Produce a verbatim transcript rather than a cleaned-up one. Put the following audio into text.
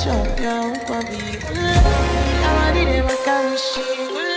shop, yo, baby. I'm a did it, my car, she.